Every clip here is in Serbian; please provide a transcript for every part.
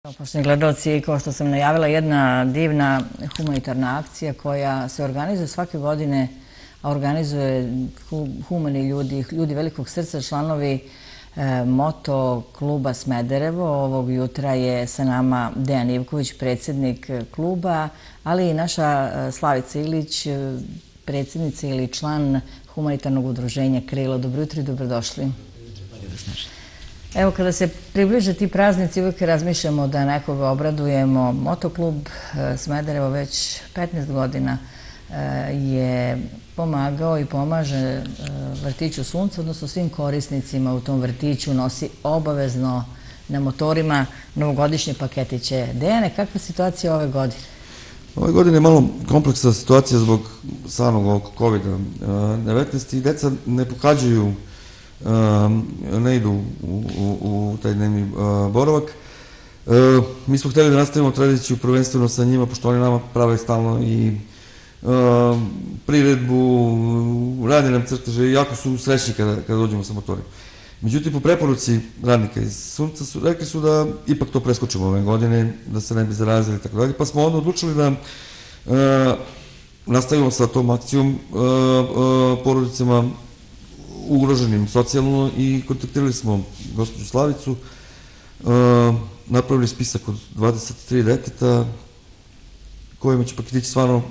Poštovani gledalci, kao što sam najavila, jedna divna humanitarna akcija koja se organizuje svake godine, a organizuje humani ljudi velikog srca, članovi Moto kluba Smederevo. Ovog jutra je sa nama Dejan Ivković, predsjednik kluba, ali i naša Slavica Ilić, predsjednica ili član humanitarnog udruženja Krilo. Dobro jutro i dobrodošli. Evo, kada se približe ti praznici, uvijek razmišljamo da nekoga obradujemo. Motoklub Smederevo već 15 godina je pomagao i pomaže vrtiću Sunce, odnosno svim korisnicima u tom vrtiću, nosi obavezno na motorima novogodišnje paketiće. Dejane, kakva je situacija ove godine? Ove godine je malo kompleksna situacija zbog samog ovog COVID-19 i deca ne pohađaju, ne idu u taj dnevni boravak. Mi smo htjeli da nastavimo tradiciju prvenstveno sa njima, pošto oni nama prave stalno i priredbu, rade nam crteže i jako su srećni kada dođemo sa motorima. Međutim, po preporuci radnika iz Sunca rekli su da ipak to preskočimo ove godine, da se ne bi zarazili i tako dalje, pa smo onda odlučili da nastavimo sa tom akcijom porodicama ugroženim socijalno i kontaktirali smo gospođu Slavicu, napravili spisak od 23 deteta kojima će paketići stvarno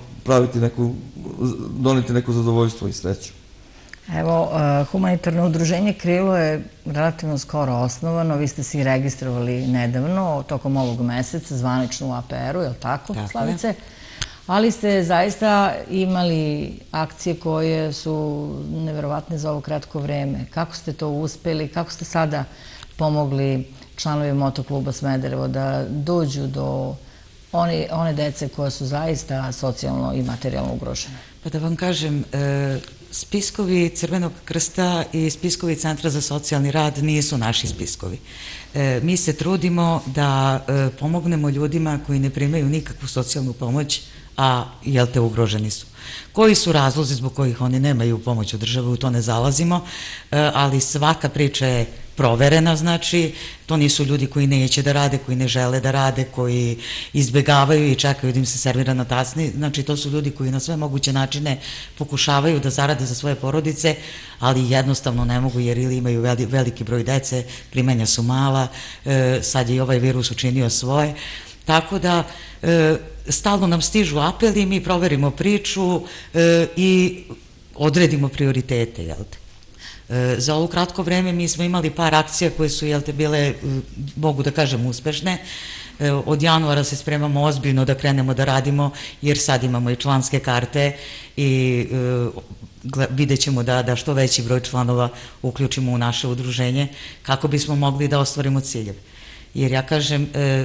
doneti neko zadovoljstvo i sreću. Evo, humanitarno udruženje Krilo je relativno skoro osnovano, vi ste se i registrovali nedavno, tokom ovog meseca, zvanično u APR-u, je li tako, Slavice? Ali ste zaista imali akcije koje su neverovatne za ovo kratko vreme. Kako ste to uspeli, kako ste sada pomogli članovi Motokluba Smederevo da dođu do one dece koje su zaista socijalno i materijalno ugrožene? Pa da vam kažem, spiskovi Crvenog krsta i spiskovi Centra za socijalni rad nisu naši spiskovi. Mi se trudimo da pomognemo ljudima koji ne primaju nikakvu socijalnu pomoć, a jel te ugroženi su. Koji su razlozi zbog kojih oni nemaju pomoć od države, u to ne zalazimo, ali svaka priča je proverena, znači to nisu ljudi koji neće da rade, koji ne žele da rade, koji izbegavaju i čekaju da im se servira na tasni, znači to su ljudi koji na sve moguće načine pokušavaju da zarade za svoje porodice, ali jednostavno ne mogu jer ili imaju veliki broj dece, primanja su mala, sad je i ovaj virus učinio svoje, tako da stalno nam stižu apeli, mi proverimo priču i odredimo prioritete, jel te? Za ovo kratko vreme mi smo imali par akcija koje su, jel te, bile, mogu da kažem, uspešne. Od januara se spremamo ozbiljno da krenemo da radimo, jer sad imamo i članske karte i vidjet ćemo da što veći broj članova uključimo u naše udruženje kako bismo mogli da ostvarimo ciljeve. Jer ja kažem,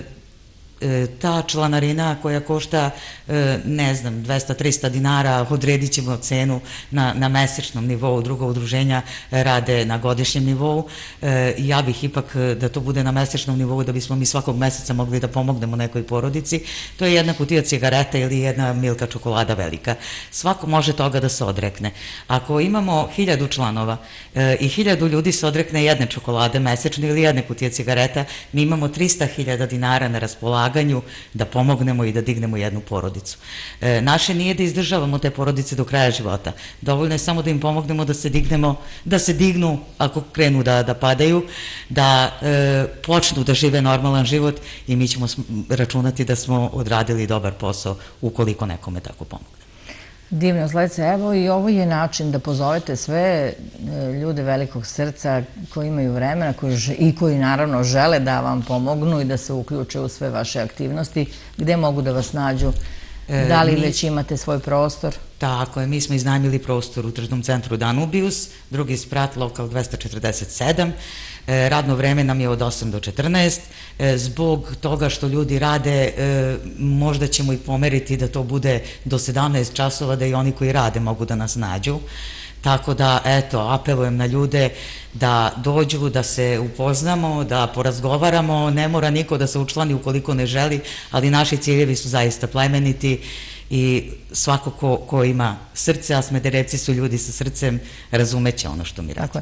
ta članarina koja košta, ne znam, 200-300 dinara, odredit ćemo cenu na mesečnom nivou, druga udruženja rade na godišnjem nivou. Ja bih ipak da to bude na mesečnom nivou, da bismo mi svakog meseca mogli da pomognemo nekoj porodici. To je jedna kutija cigareta ili jedna Milka čokolada velika. Svako može toga da se odrekne. Ako imamo 1000 članova i 1000 ljudi se odrekne jedne čokolade mesečno ili jedne kutije cigareta, mi imamo 300.000 dinara na raspolaganju da pomognemo i da dignemo jednu porodicu. Naše nije da izdržavamo te porodice do kraja života. Dovoljno je samo da im pomognemo da se dignu ako krenu da padaju, da počnu da žive normalan život i mi ćemo računati da smo odradili dobar posao ukoliko nekome tako pomogne. Divno, Slavice, evo i ovo je način da pozovete sve ljude velikog srca koji imaju vremena i koji naravno žele da vam pomognu i da se uključe u sve vaše aktivnosti. Gde mogu da vas nađu? Da li već imate svoj prostor? Tako je, mi smo iznajmili prostor u tržnom centru Danubius, drugi sprat, lokal 247. Radno vreme nam je od 8 do 14. Zbog toga što ljudi rade, možda ćemo i pomeriti da to bude do 17 časova, da i oni koji rade mogu da nas nađu. Tako da, eto, apelujem na ljude da dođu, da se upoznamo, da porazgovaramo, ne mora niko da se učlani ukoliko ne želi, ali naši ciljevi su zaista plemeniti i svako ko ima srce, a Smederevci su ljudi sa srcem, razumeće ono što mi radimo.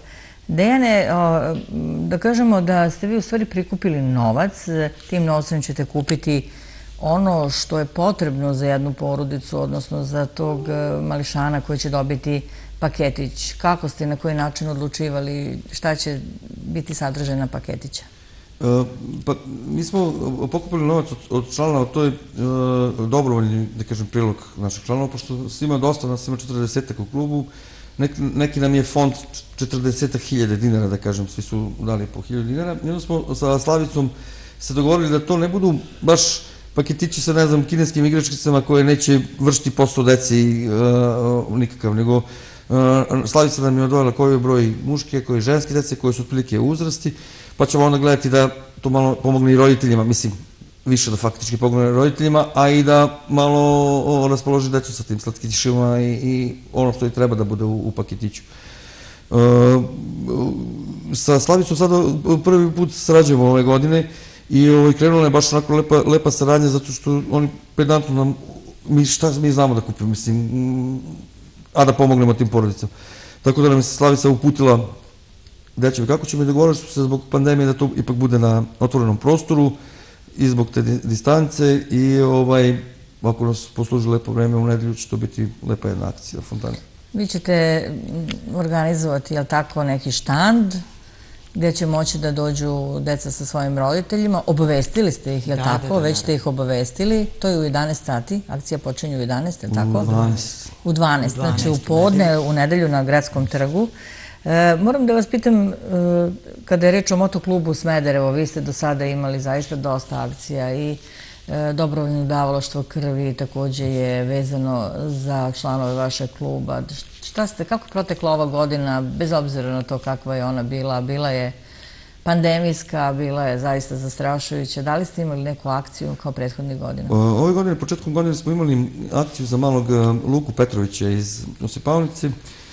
Dejane, da kažemo da ste vi u stvari prikupili novac, tim novcem ćete kupiti ono što je potrebno za jednu porodicu, odnosno za tog mališana koji će dobiti paketić. Kako ste i na koji način odlučivali šta će biti sadržaj paketića? Pa, mi smo pokupili novac od članova, to je dobrovoljni, da kažem, prilog naših članova, pošto ima dosta, nas ima 40-ak u klubu, neki nam je fond 40.000 dinara, da kažem, svi su dali po 1.000 dinara. I onda smo sa Slavicom se dogovorili da to ne budu baš paketići sa, ne znam, kineskim igračkicama koje neće vršiti posao deci nikakav, nego Slavica nam je odvojila koji je broj muške, koji je ženske dece, koje su otprilike uzrasti, pa ćemo onda gledati da to malo pomogne i roditeljima, mislim, više da faktički pomogne roditeljima, a i da malo raspoloži decu sa tim slatkišima i ono što i treba da bude u paketiću. Sa Slavicom sada prvi put sarađujemo ove godine i krenula je baš onako lepa saradnja, zato što oni pedantno nam, šta mi znamo da kupimo, mislim, a da pomognemo tim porodicama. Tako da nam je Slavica uputila, dečevi, kako ćemo i dogovoriti se zbog pandemije da to ipak bude na otvorenom prostoru i zbog te distance i ako nas posluži lepo vreme u nedelju će to biti lepa jedna akcija na fontani. Vi ćete organizovati, jel tako, neki štand gde će moći da dođu deca sa svojim roditeljima. Obavestili ste ih, jel tako? Već ste ih obavestili. To je u 11 sati. Akcija počinje u 11, jel tako? U 12. U 12, znači u podne, u nedelju na Gradskom trgu. Moram da vas pitam, kada je reč o motoklubu Smederevo, vi ste do sada imali zaista dosta akcija i dobrovoljno davalaštvo krvi takođe je vezano za članove vašeg kluba. Kako je protekla ova godina, bez obzira na to kakva je ona bila? Bila je pandemijska, bila je zaista zastrašujuća. Da li ste imali neku akciju kao prethodnih godina? Ove godine, početkom godine smo imali akciju za malog Luku Petrovića iz Osipavnice.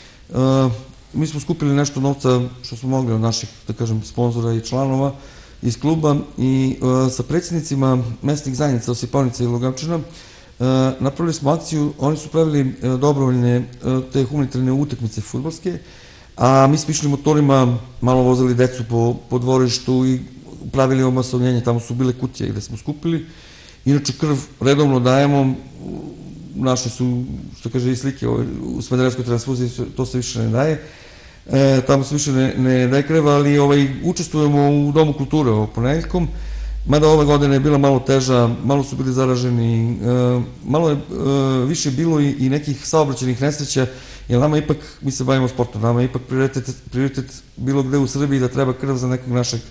Mi smo skupili nešto novca što smo mogli od naših, da kažem, sponzora i članova iz kluba i sa predsjednicima mesnih zajednica Osipavnice i Lugavčina napravili smo akciju. Oni su pravili dobrovoljne te humanitarne utakmice fudbalske, a mi smo išli motorima, malo vozili decu po dvorištu i pravili omasovljenje. Tamo su bile kutije gde smo skupili. Inače, krv redovno dajemo, našli su, što kaže, i slike u smederevskoj transfuziji, to se više ne daje. Tamo se više ne daje krv, ali učestvujemo u Domu kulture ponedeljkom, mada ove godine je bila malo teža, malo su bili zaraženi, malo je više bilo i nekih saobraćajnih nesreća, jer nama ipak, mi se bavimo sportom, nama je ipak prioritet bilo gde u Srbiji da treba krv za nekog našeg,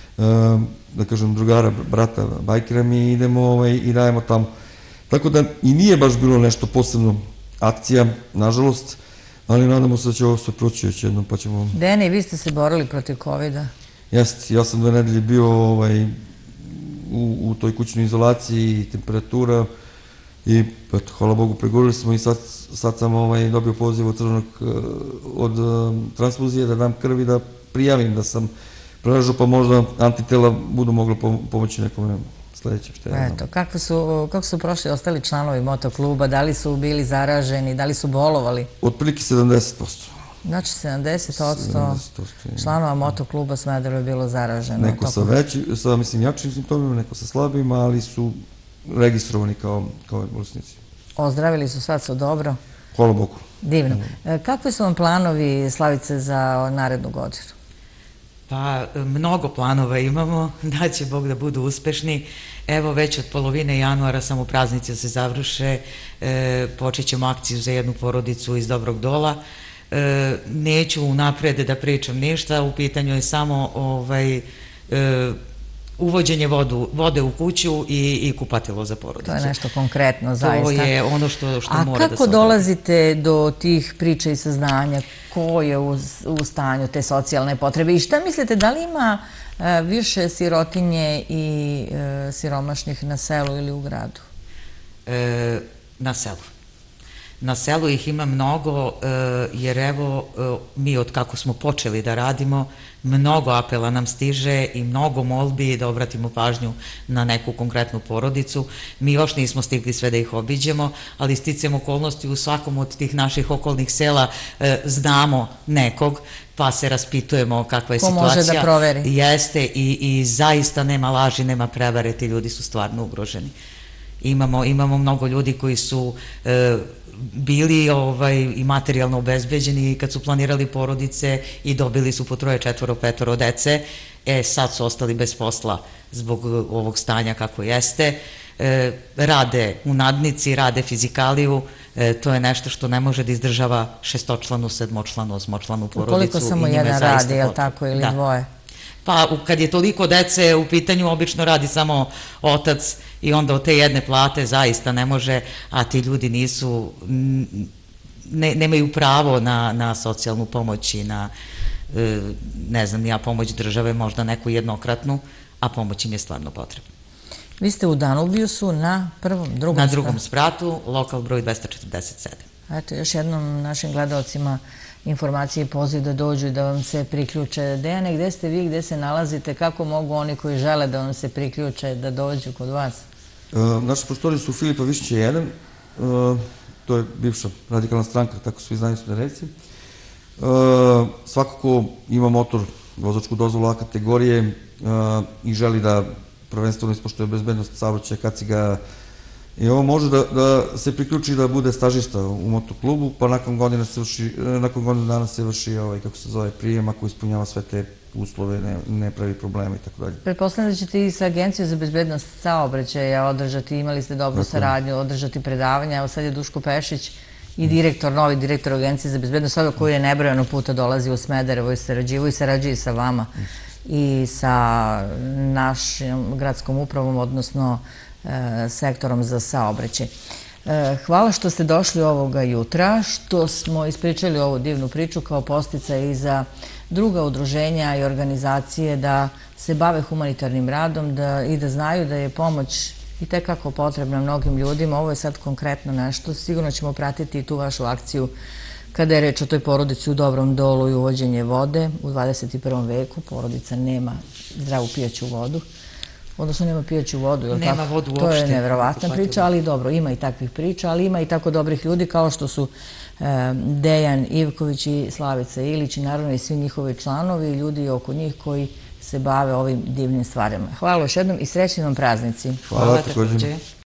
da kažem, drugara, brata, bajkera, mi idemo i dajemo tamo. Tako da i nije baš bilo nešto posebno akcija, nažalost, ali nadamo se da će ovo sve proći još jednom, pa ćemo... Deni, vi ste se borili protiv COVID-a. Jeste, ja sam 2 nedelje bio u toj kućnoj izolaciji, temperatura i, eto, hvala Bogu, pregurili smo i sad sam dobio poziv od Crvenog, od transfuzije da dam krv i da prijavim da sam preležao, pa možda antitela budu mogla pomoći nekome sledećem, što ja znam. Eto, kako su prošli ostali članovi motokluba? Da li su bili zaraženi, da li su bolovali? Otprilike 70%. Znači 70% članova motokluba Smederevo je bilo zaraženo. Neko sa mislim, jačim simptomima, neko sa slabima, ali su registrovani kao bolesnici. Ozdravili su, sad su dobro? Hvala Bogu. Divno. Kakvi su vam planovi, Slavice, za narednu godinu? Pa, mnogo planova imamo, da će Bog da budu uspešni. Evo, već od polovine januara, samo praznici se završe, počet ćemo akciju za jednu porodicu iz Dobrog Dola. Neću unapred da pričam ništa, u pitanju je samo uvođenje vode u kuću i kupatilo za porodicu. To je nešto konkretno, zaista. To je ono što mora da se odradi. A kako dolazite do tih priča i saznanja? Ko je u stanju te socijalne potrebe? I šta mislite, da li ima više sirotinje i siromašnih na selu ili u gradu? Na selu. Na selu ih ima mnogo, jer evo mi od kako smo počeli da radimo, mnogo apela nam stiže i mnogo molbi da obratimo pažnju na neku konkretnu porodicu. Mi još nismo stigli sve da ih obiđemo, ali sticajem okolnosti u svakom od tih naših okolnih sela znamo nekog, pa se raspitujemo kakva je situacija. Ko može da proveri. Jeste i zaista nema laži, nema prevare, ti ljudi su stvarno ugroženi. Imamo mnogo ljudi koji su bili i materijalno obezbeđeni kad su planirali porodice i dobili su po 3, 4, 5 dece, sad su ostali bez posla zbog ovog stanja kako jeste, rade u nadnici, rade fizikaliju, to je nešto što ne može da izdržava 6-članu, 7-članu, 8-članu porodicu. Ukoliko samo jedan radi, je li tako, ili dvoje? Pa kad je toliko dece u pitanju, obično radi samo otac i onda od te jedne plate zaista ne može, a ti ljudi nemaju pravo na socijalnu pomoć i na, ne znam, ja pomoć države, možda neku jednokratnu, a pomoć im je stvarno potrebna. Vi ste u Danubijusu na drugom spratu? Na drugom spratu, lokal broj 247. Eto, još jednom našim gledalcima informacije i poziv da dođu i da vam se priključe. Dejane, gde ste vi, gde se nalazite, kako mogu oni koji žele da vam se priključe, da dođu kod vas? Naše prostorije su Filipa Višića 1, to je bivša radikalna stranka, tako svi znaju Smederevci. Svakako ima motor, vozačku dozvolu A kategorije i želi da prvenstveno ispoštuje bezbednost saobraćaja, kaciga, i ovo može da se priključi da bude stažista u motoklubu, pa nakon godinu dana se vrši, kako se zove, prijem, ako ispunjava sve te uslove, ne pravi problema i tako dalje. Pretpostavljam da ćete i sa Agencijom za bezbednost saobraćaja održati, imali ste dobru saradnju, održati predavanja, evo sad je Duško Pešić i novi direktor Agencije za bezbednost saobraćaja koji je nebrojano puta dolazi u Smederevo i sarađuje sa vama i sa našom gradskom upravom, odnosno sektorom za saobraćaj. Hvala što ste došli ovoga jutra, što smo ispričali ovu divnu priču kao podsticaj i za druga udruženja i organizacije da se bave humanitarnim radom i da znaju da je pomoć i tekako potrebna mnogim ljudima. Ovo je sad konkretno nešto. Sigurno ćemo pratiti i tu vašu akciju kada je reč o toj porodici u Dobrom Dolu i uvođenje vode. U 21. veku porodica nema zdravu pijaću vodu. Odnosno nema pijaću vodu, je li tako? Nema vodu uopšte. To je neverovatna priča, ali dobro, ima i takvih priča, ali ima i tako dobrih ljudi kao što su Dejan Ivković i Slavica Ilić i naravno i svi njihovi članovi i ljudi oko njih koji se bave ovim divnim stvarima. Hvala još jednom i srećni vam praznici. Hvala također.